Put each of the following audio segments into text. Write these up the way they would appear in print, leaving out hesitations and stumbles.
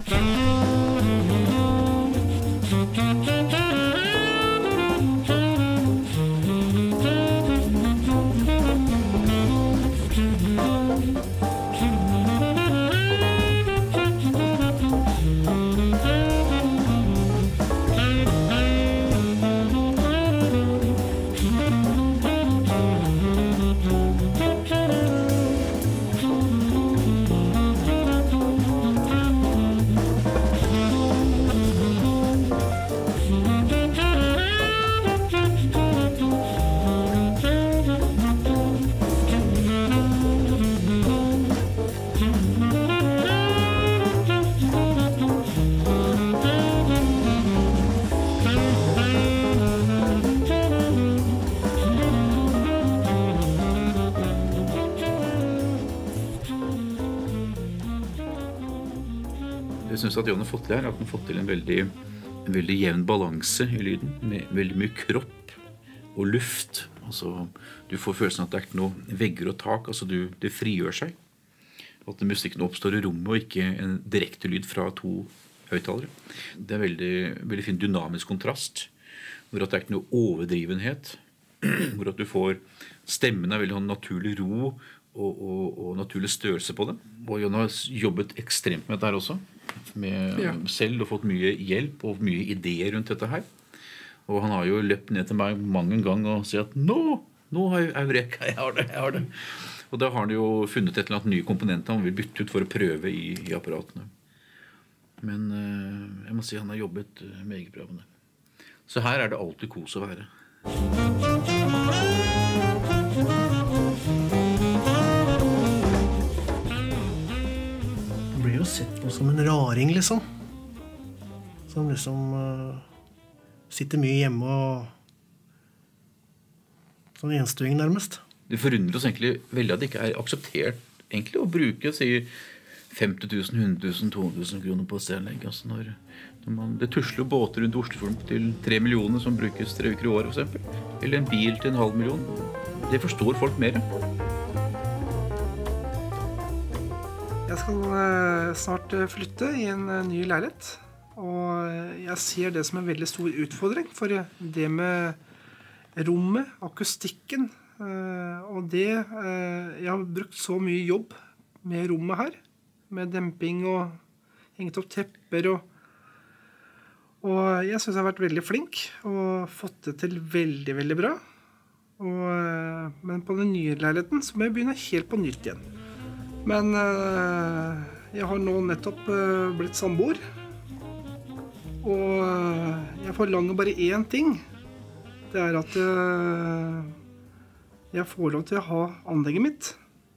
Jeg synes at Jon har fått til her, at han har fått til en veldig jevn balanse i lyden, med veldig mye kropp og luft. Altså, du får følelsen at det er ikke noe vegger og tak, altså det frigjør seg. At musikken oppstår i rommet og ikke en direkte lyd fra to høyttalere. Det er veldig fin dynamisk kontrast, hvor at det er ikke noe overdrivenhet, hvor at du får stemmen er veldig naturlig ro og naturlig størrelse på det. Og Jon har jobbet ekstremt med dette her også, selv og fått mye hjelp og mye ideer rundt dette her. Og han har jo løpt ned til meg mange ganger og sier at nå har jeg Eureka, jeg har det. Og da har han jo funnet et eller annet nye komponenter han vil bytte ut for å prøve i apparatene. Men jeg må si han har jobbet meget bra med det. Så her er det alltid kos å være. Han blir jo sett på som en raring, liksom. Som liksom sitter mye hjemme og sånn enstuing nærmest. Det forundrer oss egentlig veldig at det ikke er akseptert egentlig å bruke, sier 50 000, 100 000, 200 000 kroner på stedanlegg. Altså det tusler båter rundt Oslofjorden til 3 millioner som brukes 3 uker i året, for eksempel. Eller en bil til 500 000. Det forstår folk mer. Jeg skal snart flytte i en ny leilighet, og jeg ser det som en veldig stor utfordring, for det med rommet, akustikken, og det, jeg har brukt så mye jobb med rommet her, med demping og hengt opp tepper, og jeg synes jeg har vært veldig flink og fått det til veldig, veldig bra. Men på den nye leiligheten så må jeg begynne helt på nytt igjen. Men jeg har nå nettopp blitt samboer, og jeg forlanger bare én ting. Det er at jeg får lov til å ha anlegget mitt,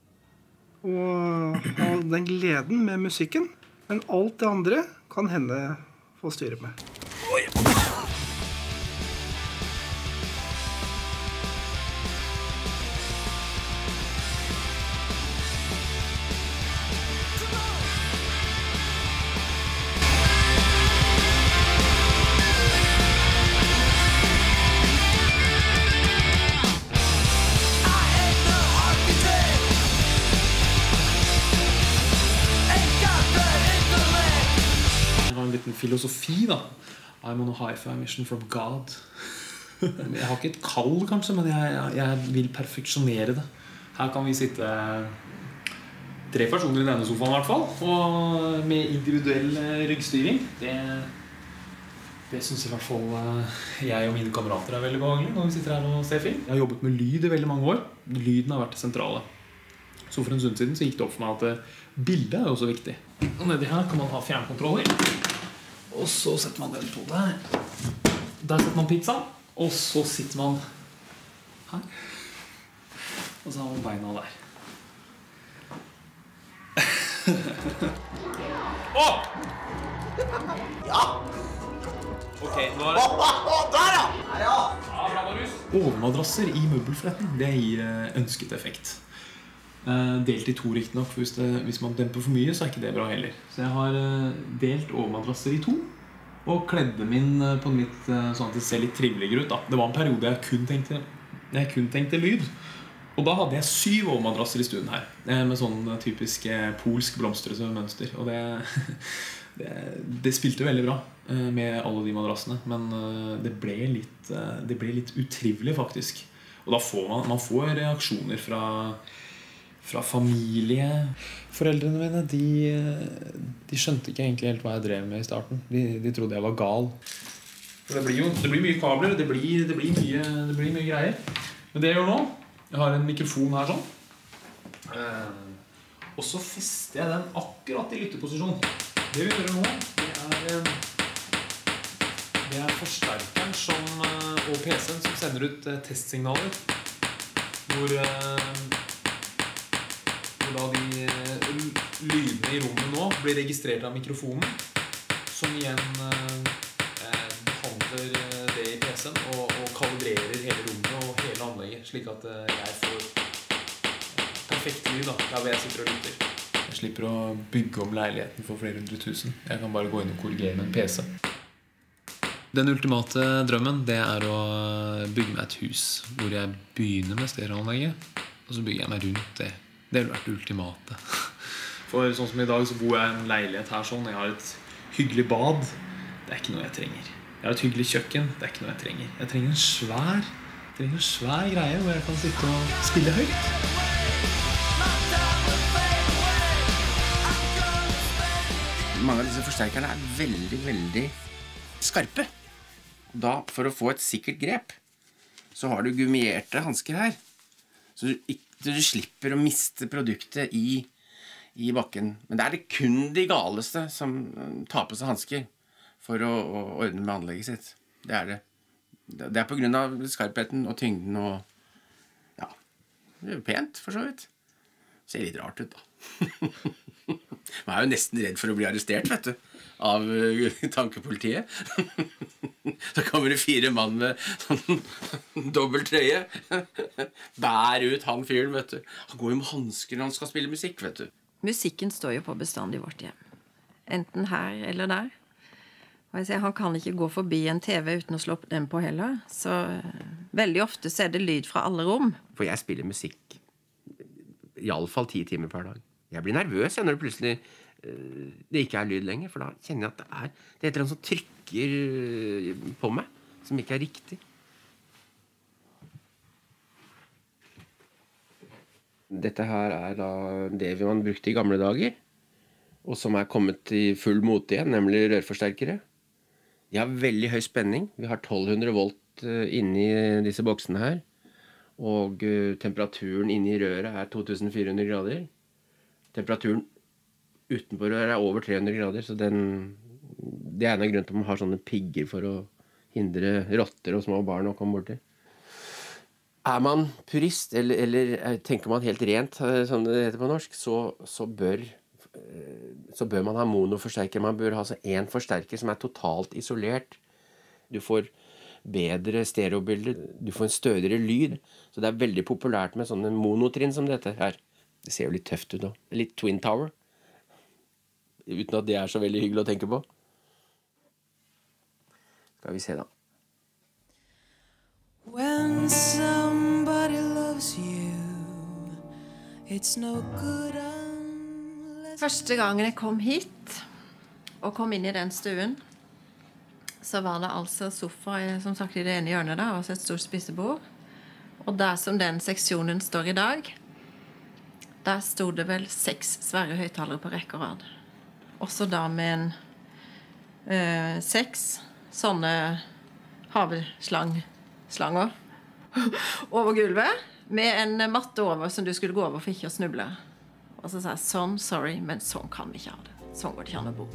og ha den gleden med musikken. Men alt det andre kan henne få styre med. Filosofi da. I'm on a hi-fi mission from God. Jeg har ikke et kall kanskje, men jeg vil perfeksjonere det. Her kan vi sitte 3 personer i denne sofaen i hvert fall, og med individuell ryggstyring. Det synes i hvert fall jeg og mine kamerater er veldig behagelig når vi sitter her og ser film. Jeg har jobbet med lyd i veldig mange år. Lyden har vært det sentrale. Så for en stund siden så gikk det opp for meg at bildet er jo også viktig. Og nedi her kan man ha fjernkontroller. Og så setter man den på der. Der setter man pizza. Og så sitter man her. Og så har man beina der. Åh! Ja! Ok, nå er det... Der ja! Ja, bra, Marius. Overmadrasser i møbelfletten, det gir ønsket effekt. Delt i 2 riktig nok, for hvis man demper for mye så er ikke det bra heller. Så jeg har delt overmadrasser i 2 og kledd dem inn på nytt sånn at det ser litt triveligere ut da. Det var en periode jeg kun tenkte lyd, og da hadde jeg 7 overmadrasser i stuen her med sånn typisk polsk blomstrete mønster, og Det spilte veldig bra med alle de madrassene, men det ble litt utrivelig faktisk. Og da får man får reaksjoner fra familie. Foreldrene mine, de skjønte ikke egentlig helt hva jeg drev med i starten. De trodde jeg var gal. For det blir mye kabler, det blir mye greier. Men det jeg gjør nå, jeg har en mikrofon her sånn. Og så fester jeg den akkurat i lytteposisjon. Det vi gjør nå, det er forsterkeren og PC-en som sender ut testsignaler. Hvor da de lydene i rommet nå blir registrert av mikrofonen, som igjen behandler det i PC-en og kalibrerer hele rommet og hele anlegget, slik at jeg får perfekt lyd der hvor jeg sitter og lytter. Jeg slipper å bygge om leiligheten for flere 100 000. Jeg kan bare gå inn og korrigere med en PC. Den ultimate drømmen, det er å bygge meg et hus hvor jeg begynner med stereoanlegget, og så bygger jeg meg rundt det. Det ville vært det ultimate. For sånn som i dag så bor jeg i en leilighet her sånn. Jeg har et hyggelig bad. Det er ikke noe jeg trenger. Jeg har et hyggelig kjøkken. Det er ikke noe jeg trenger. Jeg trenger en svær greie hvor jeg kan sitte og spille høyt. Mange av disse forsterkerne er veldig, veldig skarpe. Da, for å få et sikkert grep, så har du gummierte hansker her. Så du slipper å miste produktet i bakken. Men det er det kun de galeste som tar på seg hansker for å ordne med anlegget sitt. Det er det. Det er på grunn av skarpheten og tyngden og... Ja, det er jo pent, for så vidt. Ser litt rart ut, da. Man er jo nesten redd for å bli arrestert, vet du, av tankepolitiet. Så kommer det 4 mann med sånn dobbelt trøye. Bær ut han fyren, vet du. Han går jo med hansker når han skal spille musikk, vet du. Musikken står jo på bestand i vårt hjem. Enten her eller der. Og jeg sier, han kan ikke gå forbi en TV uten å slå den på heller. Så veldig ofte så er det lyd fra alle rom. For jeg spiller musikk i alle fall 10 timer per dag. Jeg blir nervøs når det plutselig det ikke er lyd lenger, for da kjenner jeg at det er et eller annet som trykker på meg, som ikke er riktig. Dette her er da det man brukte i gamle dager, og som er kommet i full mote igjen, nemlig rørforsterkere. De har veldig høy spenning. Vi har 1200 volt inni disse boksene her, og temperaturen inni røret er 2400 grader. Temperaturen utenpå røret er over 300 grader, så det er en av grunnen til at man har sånne pigger for å hindre rotter og små barn å komme borti. Er man purist, eller tenker man helt rent, som det heter på norsk, så bør man ha monoforsterker. Man bør ha en forsterker som er totalt isolert. Du får bedre stereobilder, du får en stødigere lyd. Så det er veldig populært med sånne monotrinn som dette her. Det ser jo litt tøft ut da. Litt Twin Tower. Uten at det er så veldig hyggelig å tenke på. Skal vi se da. When somebody loves you, it's no good unless... Første gangen jeg kom hit, og kom inn i den stuen, så var det altså sofa, som sagt, i det ene hjørnet da, og så et stort spisebord. Og der som den seksjonen står i dag, der stod det vel 6 svære høyttalere på rekke og rad. Også da med 6 sånne haveslanger over gulvet, med en matte over som du skulle gå over for ikke å snuble. Og så sa jeg, sånn, sorry, men sånn kan vi ikke ha det. Sånn går det ikke an å bo.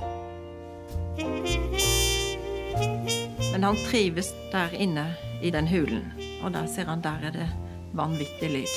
Men han trives der inne i den hulen, og der ser han, der er det vanvittig lyd.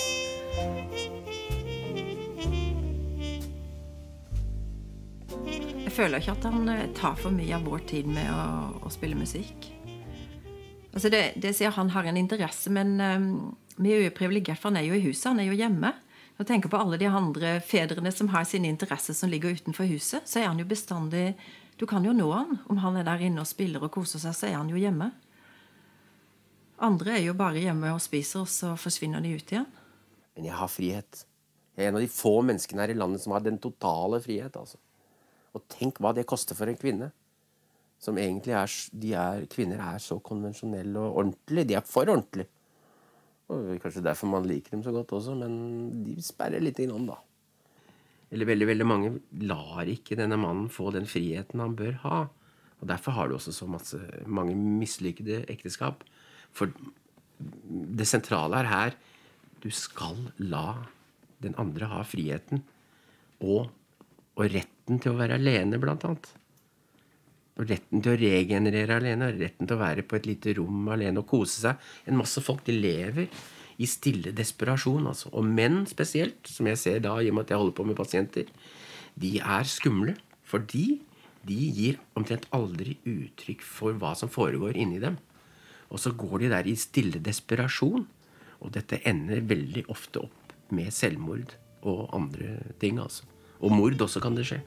Jeg føler ikke at han tar for mye av vår tid med å spille musikk. Altså det sier han har en interesse, men vi er jo privilegert, for han er jo i huset, han er jo hjemme. Når jeg tenker på alle de andre fedrene som har sine interesser som ligger utenfor huset, så er han jo bestandig, du kan jo nå han. Om han er der inne og spiller og koser seg, så er han jo hjemme. Andre er jo bare hjemme og spiser, og så forsvinner de ut igjen. Men jeg har frihet. Jeg er en av de få menneskene her i landet som har den totale frihet, altså. Og tenk hva det koster for en kvinne. Som egentlig kvinner er så konvensjonelle og ordentlige. De er for ordentlige. Og kanskje derfor man liker dem så godt også, men de sperrer litt innom, da. Eller veldig, veldig mange lar ikke denne mannen få den friheten han bør ha. Og derfor har du også så mange mislykkede ekteskap. For det sentrale er her, du skal la den andre ha friheten og retten til å være alene, blant annet. Og retten til å regenerere alene, og retten til å være på et lite rom alene og kose seg. En masse folk, de lever i stille desperasjon, altså. Og menn spesielt, som jeg ser da, i og med at jeg holder på med pasienter, de er skumle, fordi de gir omtrent aldri uttrykk for hva som foregår inni dem. Og så går de der i stille desperasjon, og dette ender veldig ofte opp med selvmord og andre ting, altså. Og mord også kan det skje.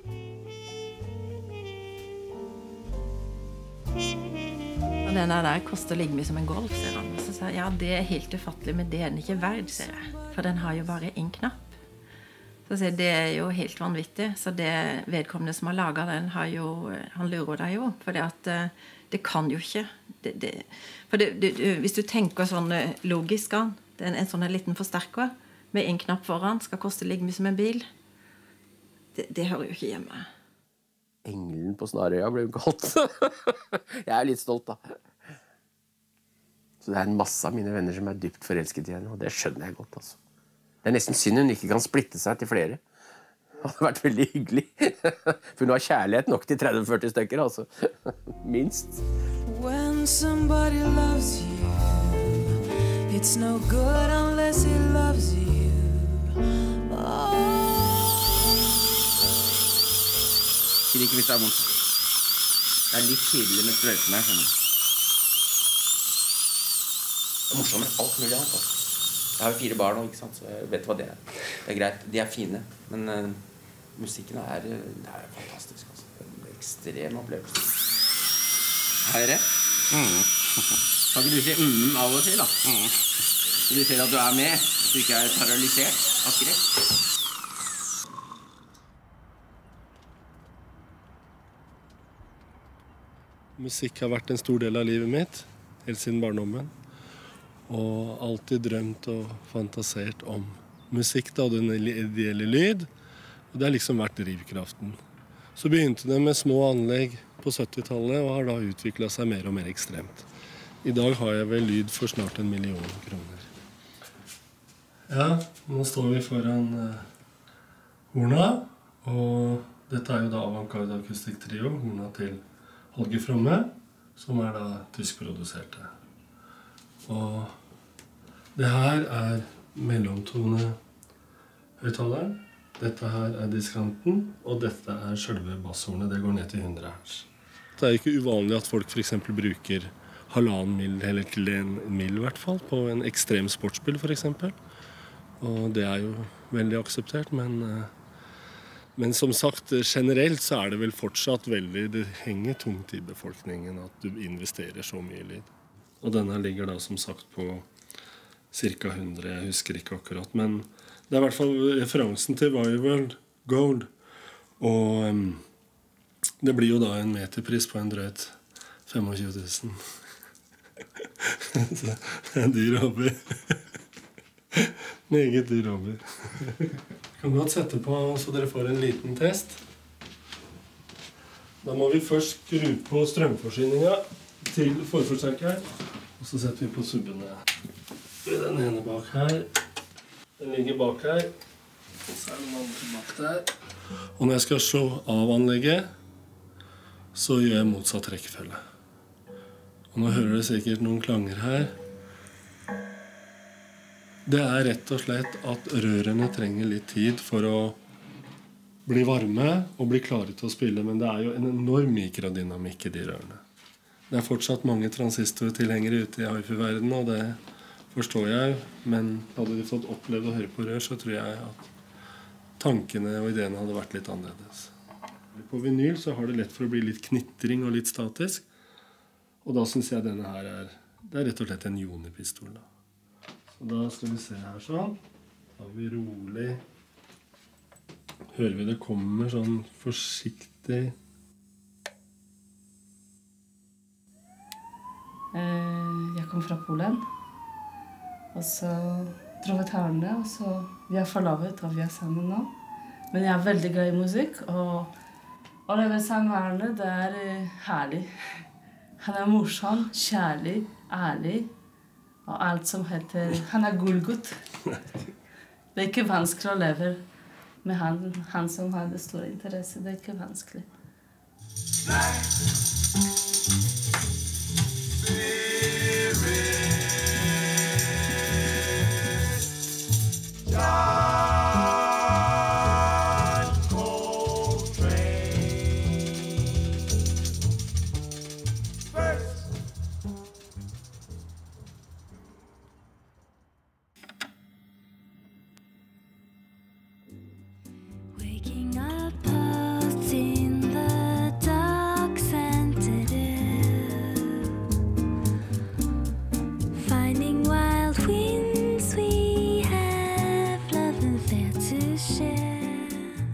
Og denne der koster like mye som en golf, sier han. Og så sier jeg, ja, det er helt ufattelig, men det er den ikke verd, sier jeg. For den har jo bare en knapp. Så sier jeg, det er jo helt vanvittig. Så det vedkommende som har laget den, han lurer deg jo. For det kan jo ikke. Hvis du tenker sånn logisk, en sånn liten forsterker med en knapp foran skal koste like mye som en bil. Det hører jo ikke hjemme. Engelen på Snarøya ble jo kalt. Jeg er litt stolt, da. Så det er en masse av mine venner som er dypt forelsket i henne, og det skjønner jeg godt, altså. Det er nesten synd hun ikke kan splitte seg til flere. Det hadde vært veldig hyggelig. For hun har kjærlighet nok til 30-40 stykker, altså. Minst. When somebody loves you, it's no good unless he loves you. Ikke hvis det er vondt. Det er litt tidlig med sprøytene her, skjønner du. Det er morsomt med alt mulig annet, altså. Jeg har jo 4 barn nå, ikke sant, så jeg vet hva det er. Det er greit, de er fine, men musikken er fantastisk, altså. En ekstrem opplevelse. Har jeg det? Kan ikke du si av og til, da? Så du ser at du er med, så du ikke er paralysert av skrekk. Musikk har vært en stor del av livet mitt, helt siden barndommen. Og alltid drømt og fantasert om musikk, da, og den ideelle lyd. Og det har liksom vært drivkraften. Så begynte det med små anlegg på 70-tallet, og har da utviklet seg mer og mer ekstremt. I dag har jeg vel lyd for snart 1 million kroner. Ja, nå står vi foran Horna, og dette er jo da Avantgarde Akustikk Trio, Horna til Holger Fromme, som er da tyskproduserte. Og det her er mellomtone høyttaleren. Dette her er diskanten, og dette er selve basshornet. Det går ned til 100 hertz. Det er ikke uvanlig at folk for eksempel bruker 1,5 mil, eller til 1 mil i hvert fall, på en ekstrem sportsbil for eksempel. Og det er jo veldig akseptert, men som sagt, generelt så er det vel fortsatt det henger tungt i befolkningen at du investerer så mye i lyd. Og denne ligger da som sagt på ca. 100, jeg husker ikke akkurat, men det er i hvert fall referansen til Vival Gold. Og det blir jo da en meterpris på en drøyt 25 000. Så det er dyr hobby. Meget dyr hobby. Kan godt sette på så dere får en liten test. Da må vi først skru på strømforsyningen til forforsterkeren. Og så setter vi på subbene. Den ene bak her. Den ligger bak her. Og så er den andre bak der. Og når jeg skal slå av anlegget, så gjør jeg motsatt rekkefølge. Og nå hører dere sikkert noen klanger her. Det er rett og slett at rørene trenger litt tid for å bli varme og bli klare til å spille, men det er jo en enorm mikrodynamikk i de rørene. Det er fortsatt mange transistortilhengere ute i hifi-verdenen, og det forstår jeg, men hadde de fått opplevd å høre på rør, så tror jeg at tankene og ideene hadde vært litt annerledes. På vinyl så har det lett for å bli litt knitring og litt statisk, og da synes jeg denne her det er rett og slett en jonipistol da. Og da skal vi se her sånn. Da har vi rolig hører vi det kommer sånn forsiktig. Jeg kommer fra Polen. Og så dro vi til Arne, og så vi er forlovet, og vi er sammen nå. Men jeg er veldig glad i musikk, og å leve sammen med Arne, det er herlig. Han er morsom, kjærlig, ærlig, og alt som heter... Han er gullgutt. Det er ikke vanskelig å leve med han som har det store interesse. Det er ikke vanskelig. Waking up both in the dark, sensitive, finding wild winds we have nothing there to share.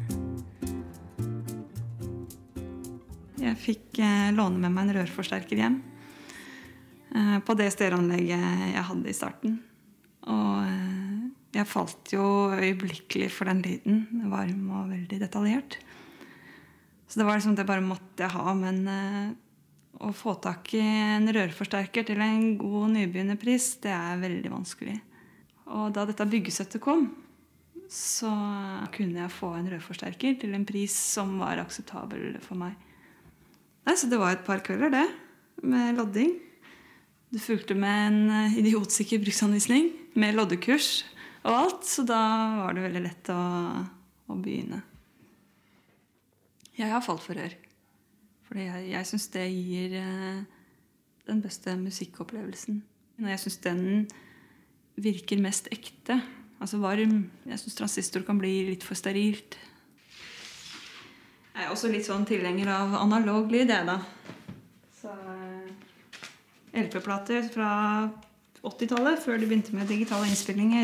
Jeg fikk låne med meg en rørforsterker hjem på det stereoanlegget jeg hadde i starten. Og jeg falt jo øyeblikkelig for den lyden, varm og veldig detaljert. Så det var liksom det bare måtte jeg ha, men å få tak i en rørforsterker til en god nybegynnerpris, det er veldig vanskelig. Og da dette byggesettet kom, så kunne jeg få en rørforsterker til en pris som var akseptabel for meg. Nei, så det var et par kvelder det, med lodding. Det fulgte med en idiotsikker bruksanvisning, med loddekurs og alt, så da var det veldig lett å begynne. Jeg har falt for rør, fordi jeg synes det gir den beste musikkopplevelsen. Jeg synes den virker mest ekte, altså varm. Jeg synes transistor kan bli litt for sterilt. Jeg er også litt sånn tilhenger av analog lyd, jeg da. Så LP-plater fra 80-tallet, før de begynte med digitale innspillinger,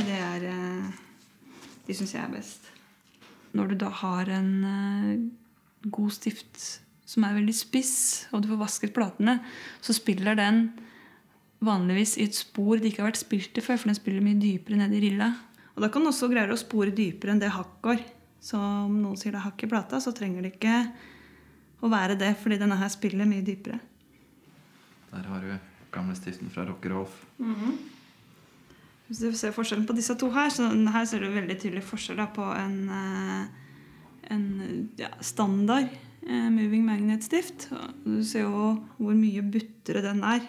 de synes jeg er best. Når du da har en god stift som er veldig spiss, og du får vasket platene, så spiller den vanligvis i et spor det ikke har vært spilt i før, for den spiller mye dypere ned i rilla. Og da kan den også greie å spore dypere enn det hakk går. Så om noen sier det er hakk i plata, så trenger det ikke å være det, fordi denne her spiller mye dypere. Der har du gamle stiften fra Rock Rolf. Hvis du ser forskjellen på disse to her, så her ser du veldig tydelig forskjell da, på en standard moving magnet-stift. Du ser jo hvor mye buttere den er.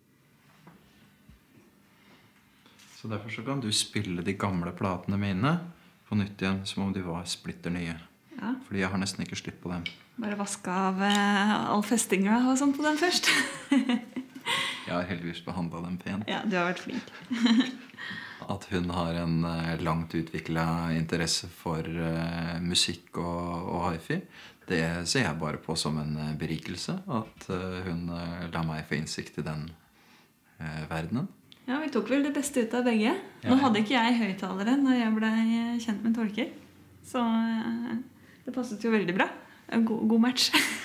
Så derfor så kan du spille de gamle platene mine på nytt igjen, som om de var splitter nye. Ja. Fordi jeg har nesten ikke slitt på dem. Bare vaske av all festinga og sånt på den først. Jeg har heldigvis behandlet dem pent. Ja, du har vært flink. At hun har en langt utviklet interesse for musikk og hi-fi, det ser jeg bare på som en berikelse. At hun lar meg få innsikt i den verdenen. Ja, vi tok vel det beste ut av begge. Nå hadde ikke jeg høyttalere når jeg ble kjent med tolker. Så det passet jo veldig bra. God match.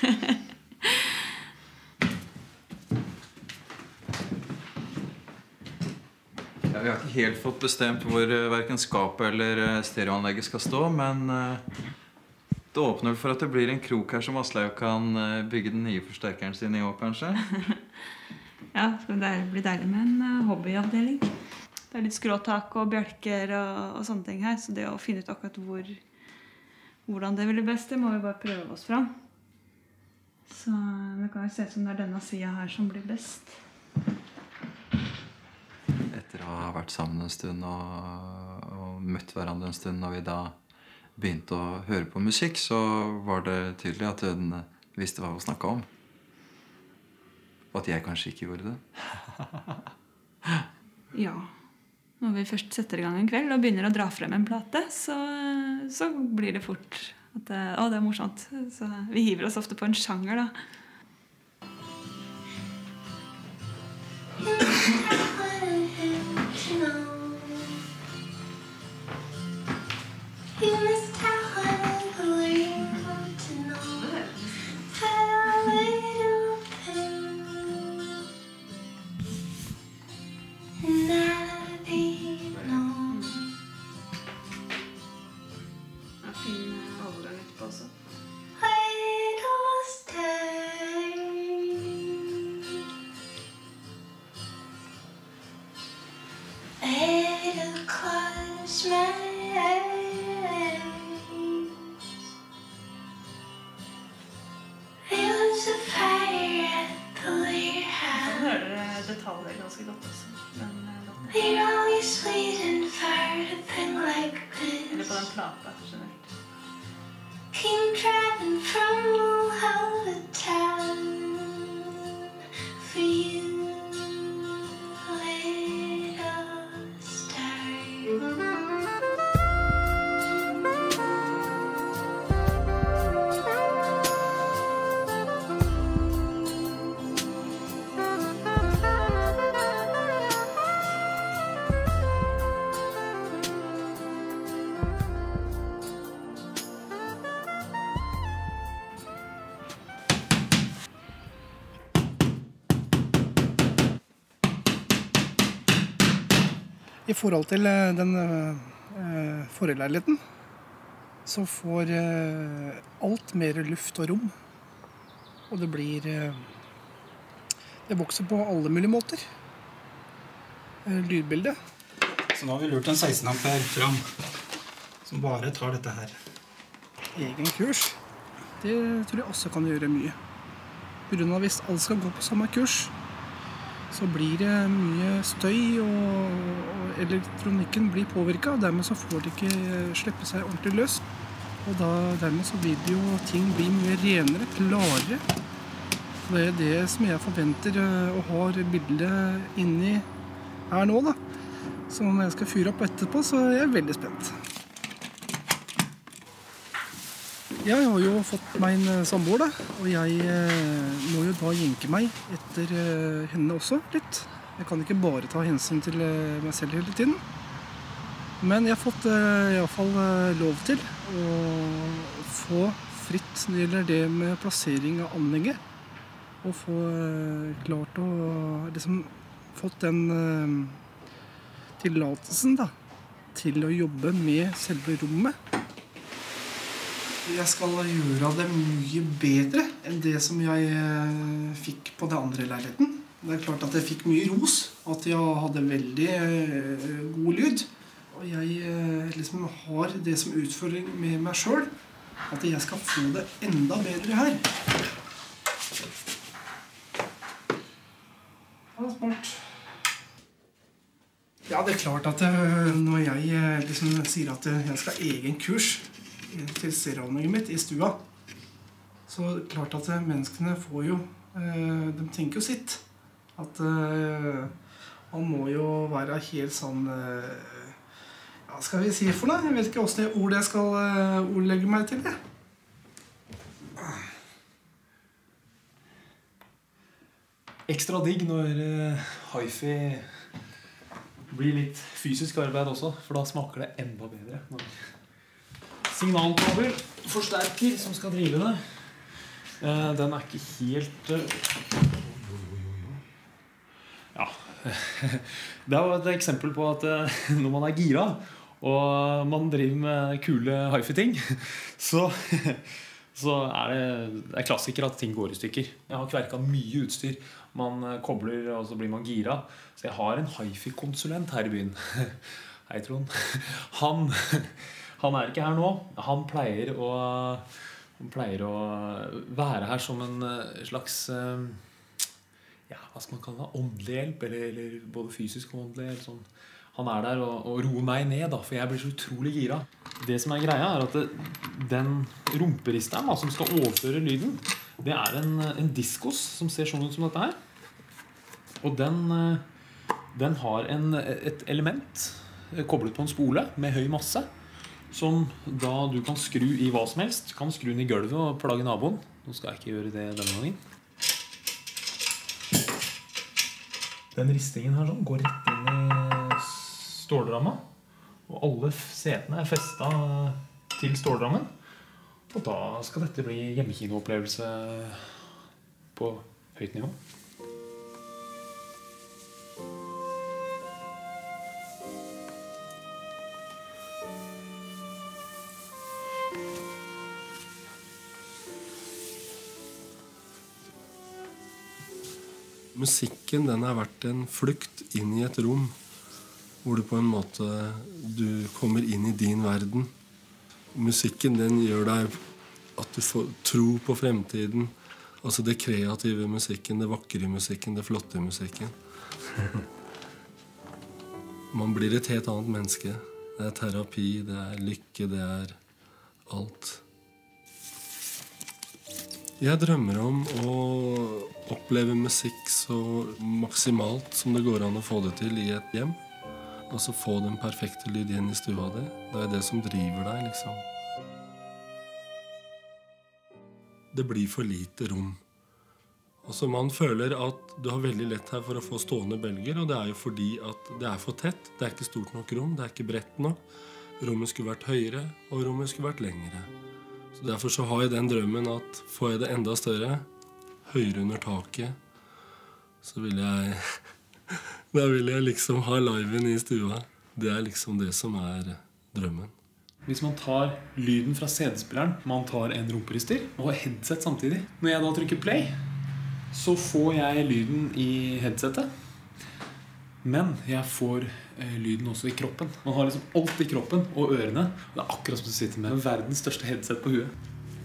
Ja, vi har ikke helt fått bestemt hvor hverken skapet eller stereoanlegget skal stå, men det åpner for at det blir en krok her som Aslaug kan bygge den nye forsterkeren sin i år, kanskje. Ja, det blir deilig med en hobbyavdeling. Det er litt skråtak og bjelker og sånne ting her, så det å finne ut akkurat hvordan det blir best, det må vi bare prøve oss fram. Så det kan jo se ut som det er denne siden her som blir best. Etter å ha vært sammen en stund og møtt hverandre en stund, når vi da begynte å høre på musikk, så var det tydelig at hun visste hva hun snakket om. Og at jeg kanskje ikke gjorde det. Ja. Når vi først setter i gang en kveld og begynner å dra frem en plate, så blir det fort at det er morsomt. Så vi hiver oss ofte på en sjanger, da. You must have was a fire at the warehouse. Hører detaljer ganske godt også. They'd always wait and fired a thing like Eller this. på den plata, generelt. Came driving from Mulholland town for you, little star. I forhold til den forrige leiligheten, så får alt mer luft og rom. Og det blir det vokser på alle mulige måter. Lydbildet. Så nå har vi lurt en 16 ampere fram, som bare tar dette her. Egen kurs, det tror jeg også kan gjøre mye. På grunn av hvis alle skal gå på samme kurs, så blir det mye støy, og elektronikken blir påvirket, og dermed så får de ikke slippe seg ordentlig løs. Og dermed så vil jo ting bli mye renere, klarere. Det er det som jeg forventer og har bildet inni her nå, da. Så når jeg skal fyre opp etterpå, så er jeg veldig spent. Jeg har jo fått meg en samboer, da, og jeg må jo da jenke meg etter henne også litt. Jeg kan ikke bare ta hensyn til meg selv hele tiden. Men jeg har fått i hvert fall lov til å få fritt når det gjelder det med plassering av anlegget. Og få klart å liksom fått den tillatelsen da, til å jobbe med selve rommet. Jeg skal gjøre det mye bedre enn det som jeg fikk på den andre leiligheten. Det er klart at jeg fikk mye ros, at jeg hadde veldig god lyd. Og jeg liksom har det som utfordring med meg selv, at jeg skal få det enda bedre her. Det er smart. Ja, det er klart at når jeg liksom sier at jeg skal ha egen kurs til stereoanlegget mitt i stua, så er det klart at menneskene får jo, de tenker jo sitt. At man må jo være helt sånn, ja, skal vi si for noe? Jeg vet ikke hvordan ord jeg skal ordlegge meg til det. Ekstra digg når hi-fi blir litt fysisk arbeid også, for da smaker det enda bedre. Signalkabel, forsterker som skal drive det. Den er ikke helt... Ja, det er jo et eksempel på at når man er gira, og man driver med kule hi-fi-ting, så er det klassiker at ting går i stykker. Jeg har kverket mye utstyr. Man kobler, og så blir man gira. Så jeg har en hi-fi-konsulent her i byen. Hei, Trond. Han er ikke her nå. Han pleier å være her som en slags, ja, hva skal man kalle det, åndelig hjelp, eller både fysisk og åndelig. Eller sånn. Han er der og roer meg ned, da, for jeg blir så utrolig gira. Det som er greia er at den rumperisteren da, som skal overføre lyden, det er en diskos som ser sånn ut som dette her. Og den har et element koblet på en spole med høy masse, som da du kan skru i hva som helst. Du kan skru den i gulvet og plage naboen. Nå skal jeg ikke gjøre det denne gangen. Den ristingen her sånn, går rett inn i stålramma. Og alle setene er festet til stålrammen. Og da skal dette bli hjemmekinoopplevelse på høyt nivå. Musikken, den har vært en flukt inn i et rom hvor du på en måte du kommer inn i din verden. Musikken, den gjør deg at du får tro på fremtiden, Altså det kreative musikken, det vakre musikken, det flotte musikken. Man blir et helt annet menneske. Det er terapi, det er lykke, det er alt. Jeg drømmer om å oppleve musikk så maksimalt som det går an å få det til i et hjem. Og så få den perfekte lyd igjen i stua di. Det er det som driver deg, liksom. Det blir for lite rom. Altså man føler at du har veldig lett her for å få stående bølger, og det er jo fordi at det er for tett. Det er ikke stort nok rom, det er ikke bredt nok. Rommet skulle vært høyere, og rommet skulle vært lengre. Så derfor så har jeg den drømmen at får jeg det enda større, høyere under taket, så vil jeg da vil jeg liksom ha liven i stua. Det er liksom det som er drømmen. Hvis man tar lyden fra CD-spilleren, man tar en rumperister og headset samtidig. Når jeg da trykker play, så får jeg lyden i headsetet. Men jeg får lyden også i kroppen. Man har liksom alt i kroppen og ørene. Det er akkurat som du sitter med verdens største headset på huet.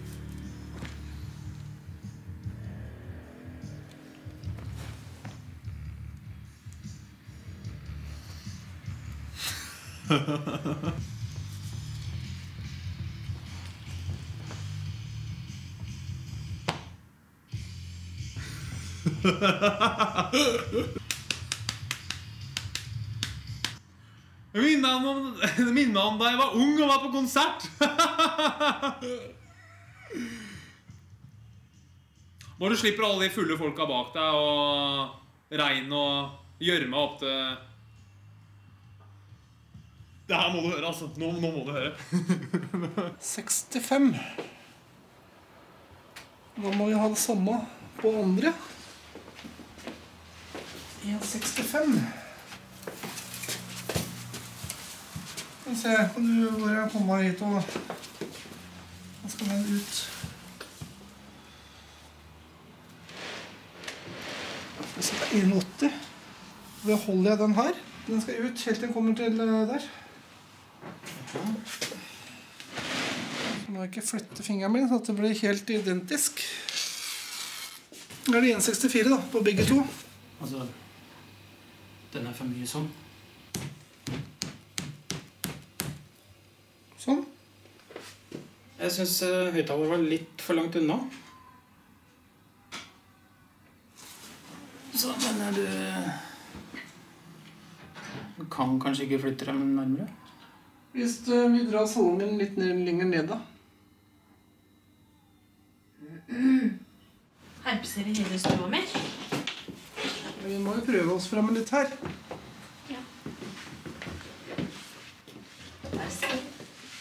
Det minner meg om da jeg var ung og var på konsert. Når du slipper alle de fulle folka bak deg og regn og gjørme opp til. Det her må du høre, altså. Nå må du høre. 65. Da må vi ha det samme på andre. 1,65. Se, kan du bare komme hit og da skal den ut. Jeg setter 1,80. Da holder jeg den her. Den skal ut helt til den kommer til der. Så må jeg ikke flytte fingeren min, så at det blir helt identisk. Da er det 1,64 da, på begge to. Altså, den er for mye sånn. Sånn. Jeg synes høyttaler var litt for langt unna. Så mener du kan kanskje ikke flytte dem nærmere? Hvis vi drar salen min litt lenger ned da. Herpser i hele stua mi. Vi må jo prøve oss frem litt her. Ja. Der ser vi.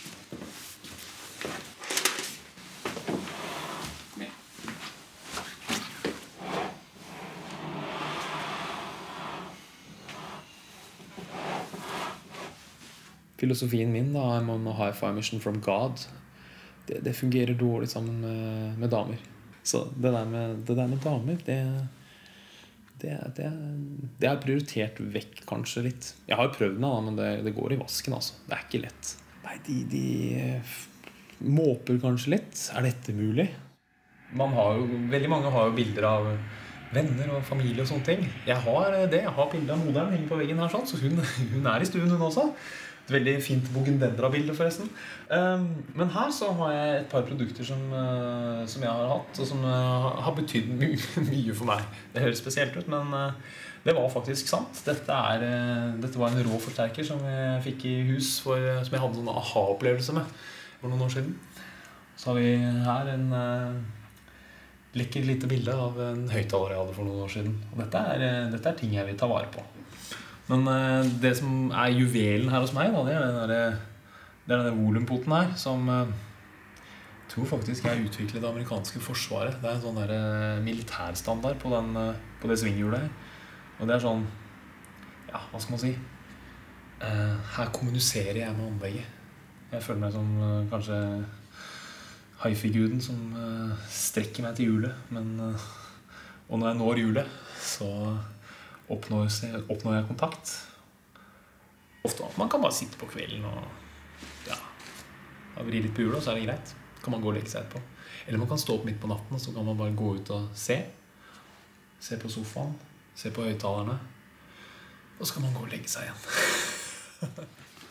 Filosofien min da, I'm on a high-fi mission from God. Det fungerer dårlig sammen med damer. Så det der med damer, det er prioritert vekk kanskje litt. Jeg har jo prøvd det, men det går i vasken, altså. Det er ikke lett. Nei, de måper kanskje litt. Er dette mulig? Veldig mange har jo bilder av venner og familie og sånne ting. Jeg har bilder av moderen henger på veggen her, sånn, så hun er i stuen hun også. Et veldig fint Bougendendra-bilde forresten. Men her så har jeg et par produkter som jeg har hatt, og som har betydd mye for meg. Det høres spesielt ut, men det var faktisk sant. Dette var en rå forsterker som jeg fikk i hus, som jeg hadde en sånn aha-opplevelse med for noen år siden. Så har vi her en lekker lite bilde av en høyttaler jeg hadde for noen år siden. Og dette er ting jeg vil ta vare på. Men det som er juvelen her hos meg, da, det er denne volumpoten her, som jeg tror faktisk er utviklet det amerikanske forsvaret. Det er en sånn der militærstandard på det svinghjulet her. Og det er sånn, ja, hva skal man si? Her kommuniserer jeg med anlegget. Jeg føler meg som kanskje hi-fi-guden som strekker meg til hjulet. Og når jeg når hjulet, så oppnår jeg kontakt. Ofte man kan bare sitte på kvelden og vri litt på hjulet, og så er det greit. Kan man gå og leke seg etterpå. Eller man kan stå opp midt på natten, og så kan man bare gå ut og se. Se på sofaen, se på høyttalerne. Og så kan man gå og legge seg igjen.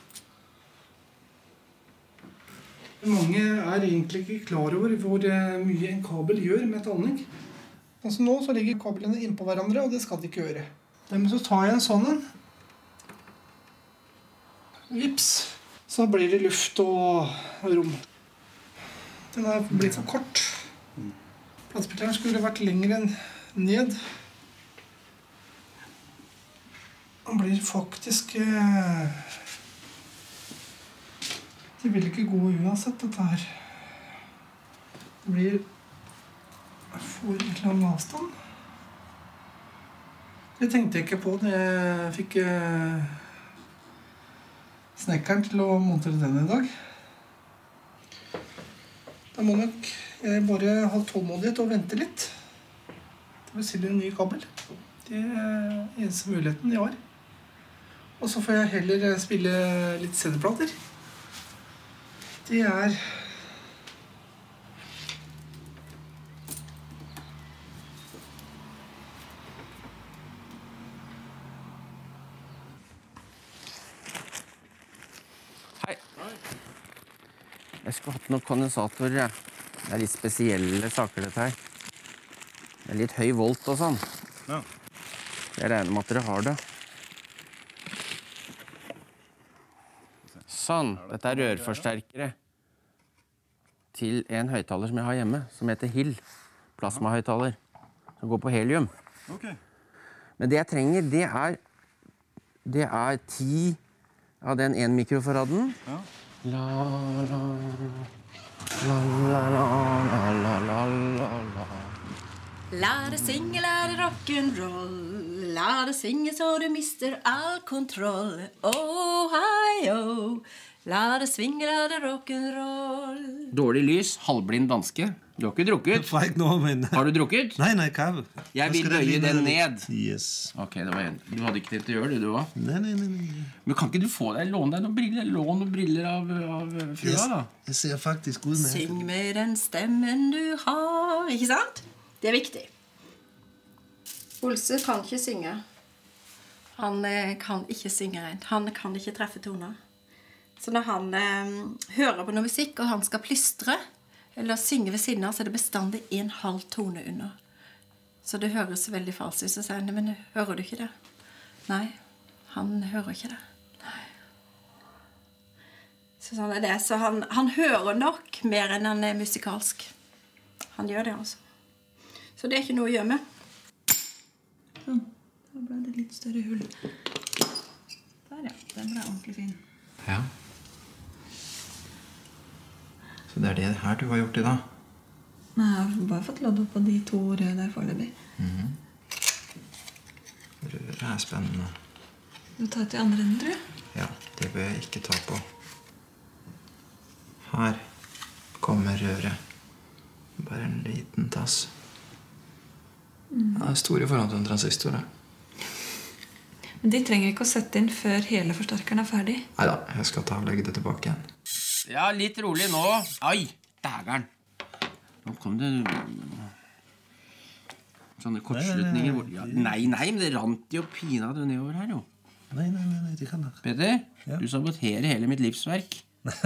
Mange er egentlig ikke klar over hvor mye en kabel gjør med et anlegg. Altså nå så ligger kablene innpå hverandre, og det skal de ikke gjøre. Men så tar jeg en sånn en. Vips. Så blir det luft og rom. Den har blitt for kort. Platespilleren skulle vært lengre ned. Den blir faktisk... Det vil ikke gå uansett, dette her. Det blir... Jeg får en eller annen avstand. Det tenkte jeg ikke på da jeg fikk snekkeren til å montere den i dag. Da må nok jeg bare ha tålmodighet og vente litt. Det vil si en ny kabel. Det er eneste muligheten jeg har. Og så får jeg heller spille litt CD-plater. Det er... Hei. Jeg skulle hatt noen kondensatorer, ja. Det er litt spesielle saker dette her. Det er litt høy volt og sånn. Ja. Jeg regner med at dere har det. Sånn, dette er rørforsterkere til en høyttaler som jeg har hjemme, som heter Hill, plasmahøyttaler, som går på helium. Okay. Men det jeg trenger, det er 10 av den 1 mikrofaraden. Ja. La, la, la, la, la, la, la, la, la. La det synge, la det rock'n'roll. La det synge så du mister all kontroll. Oh, hei, oh. La det svinge, la det rock'n'roll. Dårlig lys, halvblind danske. Du har ikke drukket? Har du drukket? Nei, kaffe. Jeg vil bøye den ned. Yes. Ok, det var en. Du hadde ikke tenkt å gjøre det, du også? Nei. Men kan ikke du få deg, låne deg noen briller? Lån noen briller av frua, da? Jeg ser faktisk ut med. Syng med den stemmen du har, ikke sant? Det er viktig. Olse kan ikke synge. Han kan ikke synge rent. Han kan ikke treffe toner. Så når han hører på noe musikk, og han skal plystre, eller synge ved siden av, så er det bestandig 1,5 tone under. Så det høres veldig falskt ut. Så sier han, men hører du ikke det? Nei, han hører ikke det. Nei. Så sånn er det. Så han hører nok mer enn han er musikalsk. Han gjør det, altså. Så det er ikke noe å gjøre med. Sånn, da ble det litt større hull. Der, ja. Den ble ordentlig fin. Ja. Så det er det her du har gjort i dag? Nei, jeg har bare fått lodd opp på de 2 røde der foreløpig. Røret er spennende. Du tar til andre enden, tror jeg? Ja, det bør jeg ikke ta på. Her kommer røret. Bare en liten tass. Det er stor i forhold til en transistor, da. Men de trenger ikke å sette inn før hele forsterkeren er ferdig. Neida, jeg skal ta og legge det tilbake igjen. Ja, litt rolig nå. Oi, dægeren. Nå kom det sånne kortslutninger. Nei, men det rant jo pinadø nedover her, jo. Nei, det kan jeg. Peter, du saboterer hele mitt livsverk.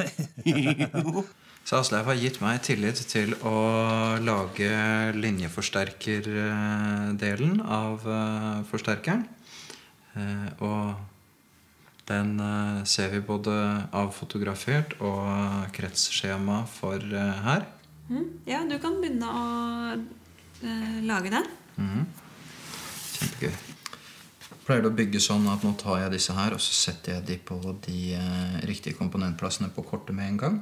Så Asleif har gitt meg tillit til å lage linjeforsterkerdelen av forsterkeren. Og den ser vi både avfotografert og kretsskjema for her. Ja, du kan begynne å lage den. Kjempegøy. Jeg pleier å bygge sånn at nå tar jeg disse her, og så setter jeg de på de riktige komponentplassene på kortet med en gang.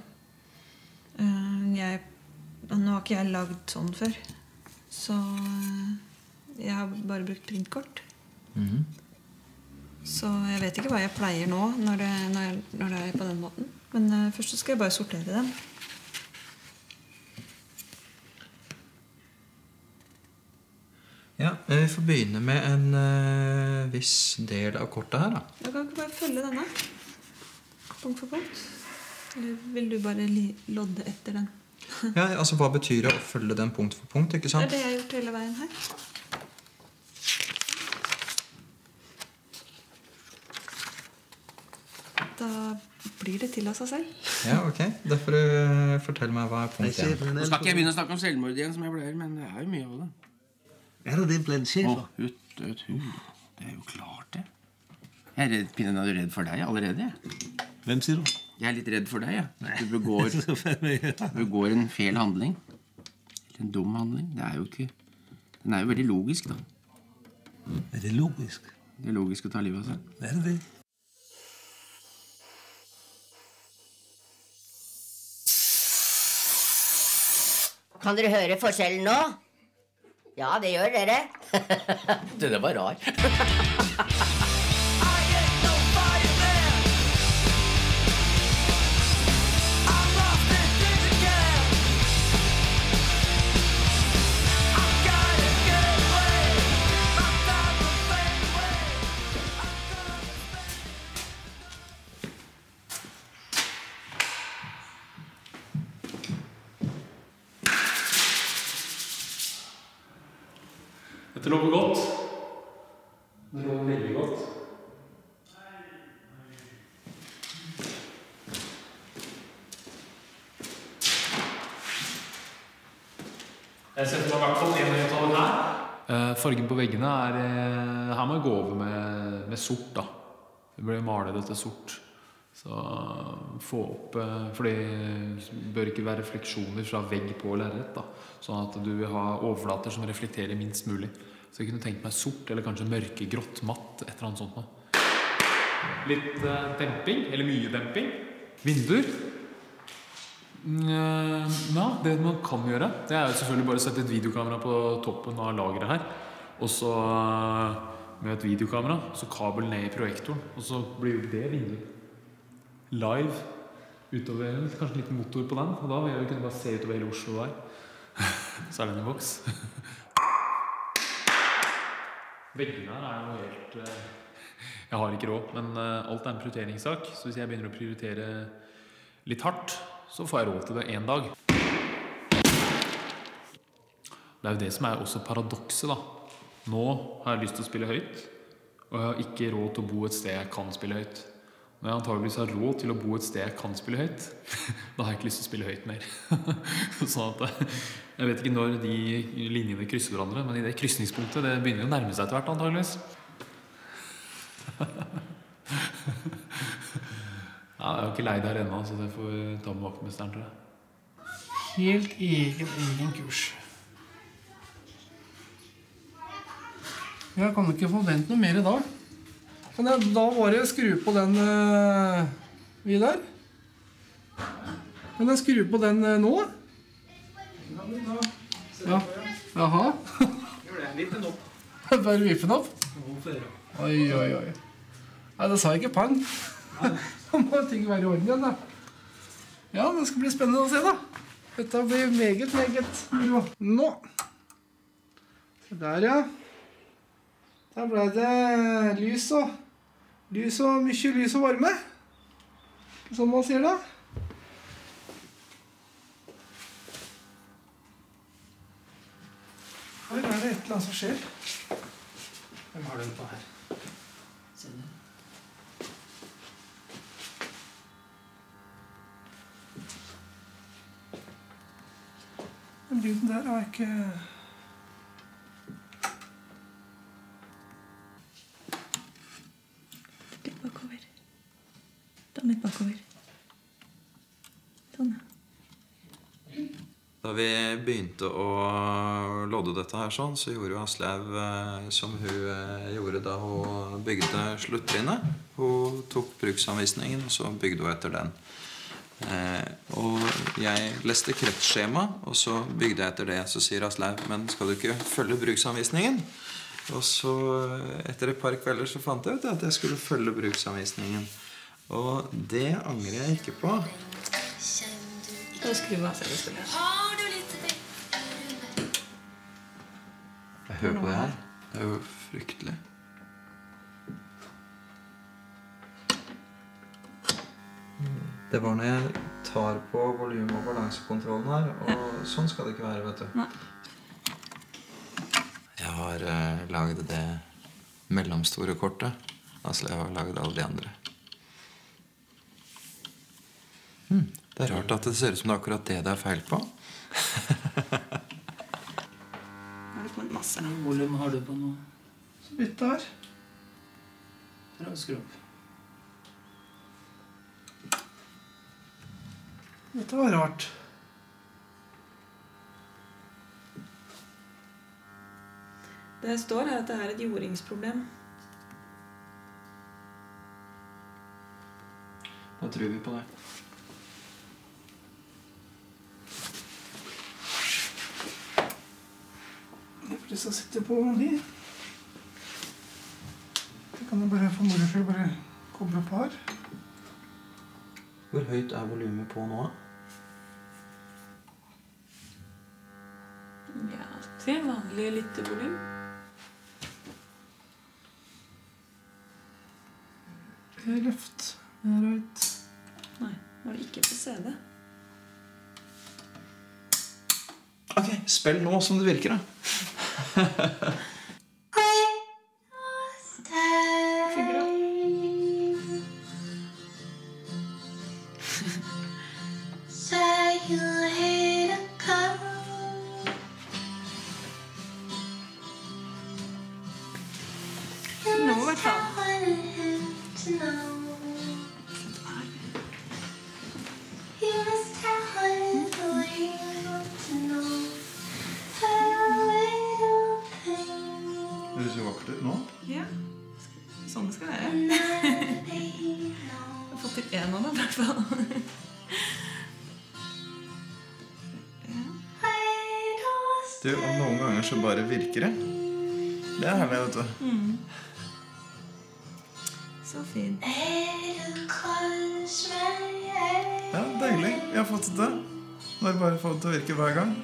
Nå har ikke jeg lagd sånn før, så jeg har bare brukt printkort. Så jeg vet ikke hva jeg pleier nå når det er på den måten. Men først så skal jeg bare sortere dem. Ja, vi får begynne med en viss del av kortet her, da. Jeg kan ikke bare følge denne punkt for punkt. Eller vil du bare lodde etter den? Ja, altså hva betyr det å følge den punkt for punkt, ikke sant? Det det jeg har gjort hele veien her. Da blir det til av seg selv. Ja, ok. Derfor fortell meg hva punkt 1. Nå skal ikke jeg begynne å snakke om selvmord igjen, som jeg pleier, men det jo mye av det. det blant chefer? Det jo klart det. Jeg redd, Pinnen, er du redd for deg allerede? Hvem sier du? Jeg litt redd for deg, ja. Du begår en feil handling. Eller en dum handling. Det jo ikke... Den jo veldig logisk, da. Det logisk? Det logisk å ta livet av seg. Det? Kan dere høre forskjellen nå? Ja, det gjør dere. Det var rar. Dette lover godt. Det lover veldig godt. Jeg setter meg I hvert fall en høyttaler her. Fargen på veggene her må jeg gå over med sort da. Det blir malet dette sort. Så få opp, for det bør ikke være refleksjoner fra vegg på lerret da. Sånn at du vil ha overflater som reflekterer minst mulig. Så jeg kunne tenkt meg sort, eller kanskje mørkegrått, matt, et eller annet sånt nå. Litt demping, eller mye demping. Vinduer. Ja, det man kan gjøre, det jo selvfølgelig bare å sette et videokamera på toppen av lageret her. Og så med et videokamera, så kabel ned I projektoren, og så blir det vinduet. Live utover, kanskje en liten motor på den, og da vil jeg kunne bare se utover hele Oslo der. Så den I boks. Veggene her noe helt... Jeg har ikke råd, men alt en prioriteringssak, så hvis jeg begynner å prioritere litt hardt, så får jeg råd til det en dag. Det jo det som også paradokset da. Nå har jeg lyst til å spille høyt, og jeg har ikke råd til å bo et sted jeg kan spille høyt. Når jeg antageligvis har råd til å bo et sted jeg kan spille høyt, da har jeg ikke lyst til å spille høyt mer. Sånn at jeg vet ikke når de linjene krysser hverandre, men I det kryssningspunktet, det begynner å nærme seg etter hvert antageligvis. Ja, jeg har ikke leid her ennå, så det får ta med vaktmesteren, tror jeg. Helt egen kurs. Jeg kan ikke forvente noe mer I dag. Men da var det å skru på den Vidar. Kan jeg skru på den nå? Ja. Jaha. Gjør det, vipp den opp. Bare vipp den opp? Oi. Nei, det sa jeg ikke pang. Da må ting være I orden igjen da. Ja, det skal bli spennende å se da. Dette blir meget bra. Nå. Så der ja. Der ble det lys og mye lys og varme. Som man sier da. Her det et eller annet som skjer. Hvem har den på her? Den lyden der har jeg ikke... Litt bakover. Da litt bakover. Sånn, ja. Da vi begynte å lodde dette her sånn, så gjorde jo Aslaug som hun gjorde da hun bygde sluttrinnet. Hun tok bruksanvisningen, og så bygde hun etter den. Og jeg leste kreftskjema, og så bygde jeg etter det. Så sier Aslaug, men skal du ikke følge bruksanvisningen? Og så etter et par kvelder så fant jeg ut at jeg skulle følge bruksanvisningen. Og det angrer jeg ikke på. Da skru av seg det spillet. Jeg hører på det her. Det jo fryktelig. Det var når jeg tar på volym- og balansekontrollen her, og sånn skal det ikke være, vet du. Nei. Jeg har laget det mellomstore kortet. Altså, jeg har laget alle de andre. Det er rart at det ser ut som det er akkurat det er feil på. Har det kommet masse? Hvor volym har du på nå? Så vidt der. Prøv å skru opp. Dette var rart. Det står her at det er et jordingsproblem. Da tror vi på det. Hvis jeg sitter på de, det kan jeg bare få moro for å bare koble på her. Hvor høyt er volumet på nå? Ja, til vanlig lyttevolym. Det er løft. Det er right. Nei, nå er det ikke på CD. Ok, spill nå som det virker da. Nå i hvert fall. Det ser vakkert ut nå. Ja, sånn det skal være. Jeg har fått til en av dem i hvert fall. Du, og noen ganger så bare virker det. Det er herlig, vet du. Så fint. Ja, deilig. Vi har fått det. Nå har vi bare fått det til å virke hver gang.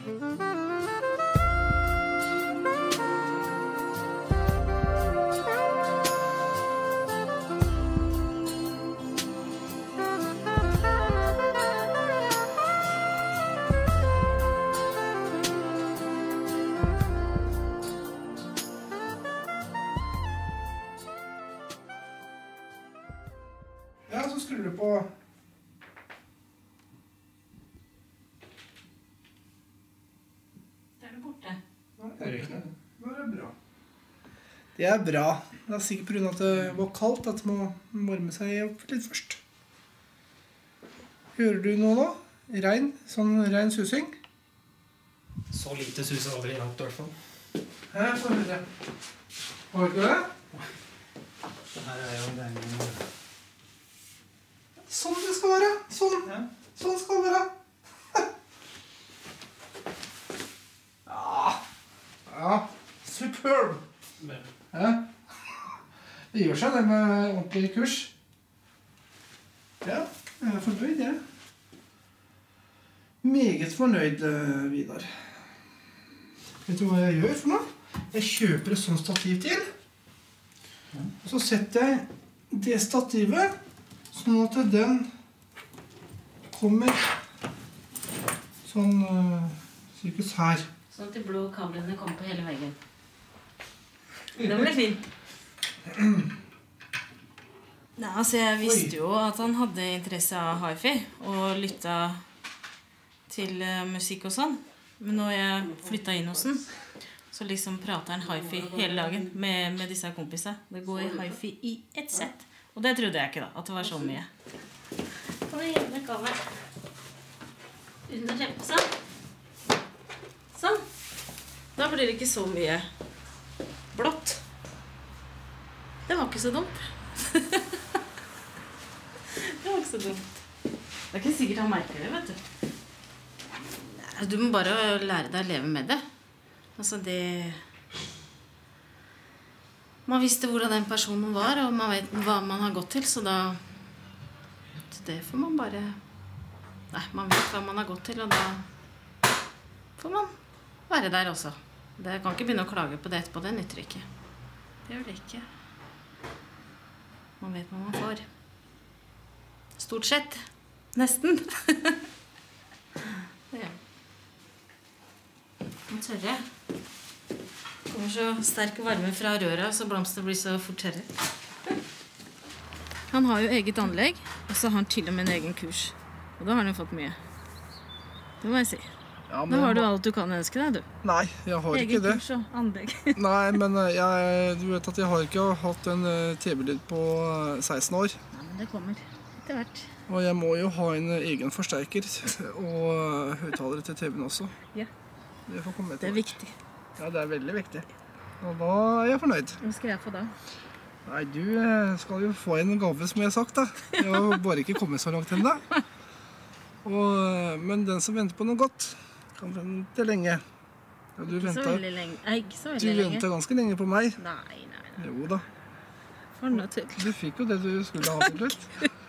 Ja, så skrur du på. Da er det borte. Nå er det bra. Det er bra. Det er sikkert på grunn av at det var kaldt at det må varme seg opp litt først. Hører du noe nå? Sånn rein susing? Så lite sus har aldri langt i hvert fall. Her får høre. Har du det? Det her er jo en Sånn det skal være. Sånn. Ja. Sånn skal det være. Ja. Superb. Ja. Det gjør seg det med ordentlig kurs. Ja, jeg er fornøyd, jeg. Meget fornøyd, Vidar. Vet du hva jeg gjør for noe? Jeg kjøper et sånt stativ til. Og så setter jeg det stativet sånn at den kommer sånn cirkus her. Sånn at de blå kablene kommer på hele veggen. Det ble fint. Nei, altså jeg visste jo at han hadde interesse av hi-fi og lytta til musikk og sånn. Men når jeg flyttet inn hos den, så liksom prater han hi-fi hele dagen med disse kompisene. Det går i hi-fi i ett sett. Og det trodde jeg ikke da, at det var så mye. Kan vi gjøre med kamera? Uten å kjempe sånn. Sånn. Da blir det ikke så mye blått. Det var ikke så dumt. Det var ikke så dumt. Det er ikke sikkert han merker det, vet du. Du må bare lære deg å leve med det. Altså det... Man visste hvordan den personen var, og man vet hva man har gått til, så da... Så det får man bare... Nei, man vet hva man har gått til, og da får man være der også. Det kan ikke begynne å klage på det etterpå, det nytter ikke. Det gjør det ikke. Man vet hva man får. Stort sett. Nesten. Ja. Nå tørrer jeg. Det kommer så sterk varme fra røra, så blomster blir så fort tørre. Han har jo eget anlegg, og så har han til og med en egen kurs. Og da har han fått mye. Det må jeg si. Ja, da har du alt du kan ønske deg, du. Nei, jeg har ikke det. Egen kurs og anlegg. Nei, men du vet at jeg har ikke hatt en TV-lyd på 16 år. Nei, men det kommer etter hvert. Og jeg må jo ha en egen forsterker og høyttalere til TV-en også. Ja. Det får komme etter. Det er viktig. Ja, det er veldig viktig. Og da er jeg fornøyd. Hva skal jeg få da? Nei, du skal jo få en gave, som jeg har sagt da. Jeg har bare ikke kommet så langt ennå. Men den som venter på noe godt, kan vente lenge. Ja, ikke så veldig lenge. Ikke så veldig lenge. Du ventet ganske lenge på meg. Nei. Jo da. For noe tull. Du fikk jo det du skulle ha til slutt.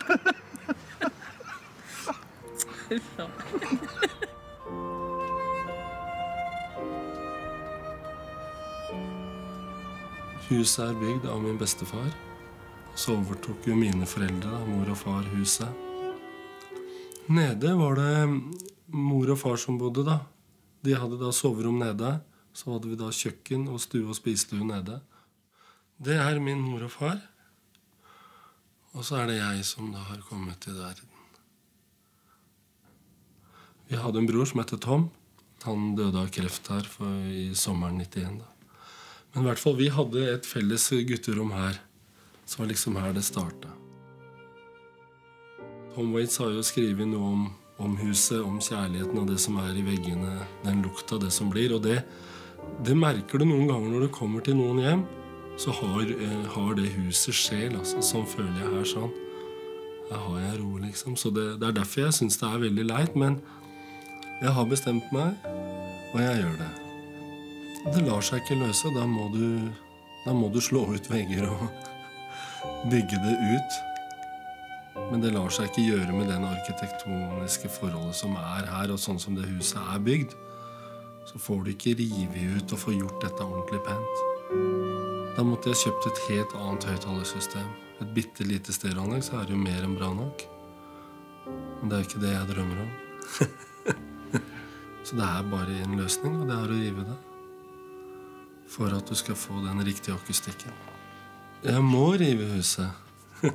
Huset er bygd av min bestefar. Så overtok jo mine foreldre, mor og far, huset. Nede var det mor og far som bodde da. De hadde da soverom nede. Så hadde vi da kjøkken og stue og spisestue nede. Det er min mor og far. Og så er det jeg som da har kommet til verden. Vi hadde en bror som heter Tom. Han døde av kreft her i sommeren 91 da. Men i hvert fall, vi hadde et felles gutterom her. Så var liksom her det startet. Tom Waits har jo skrivet noe om huset, om kjærligheten og det som er i veggene, den lukta, det som blir. Og det merker du noen ganger når du kommer til noen hjem, så har det huset sjel. Altså. Sånn føler jeg her sånn. Her har jeg ro, liksom. Så det er derfor jeg synes det er veldig leit, men jeg har bestemt meg, og jeg gjør det. Det lar seg ikke løse, da må du slå ut vegger og bygge det ut. Men det lar seg ikke gjøre med den arkitektoniske forholdet som er her, og sånn som det huset er bygd. Så får du ikke rive ut og få gjort dette ordentlig pent. Da måtte jeg kjøpt et helt annet høyttalersystem. Et bitte lite stereoanlegg, så er det jo mer enn bra nok. Men det er ikke det jeg drømmer om. Så det er bare en løsning, og det er å rive det. For at du skal få den riktige akustikken. Jeg må rive huset.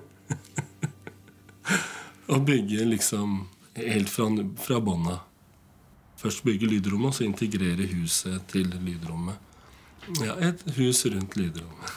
Og bygge liksom helt fra bånda. Først bygge lydrommet, og så integrere huset til lydrommet. Ja, et hus rundt lydrommet.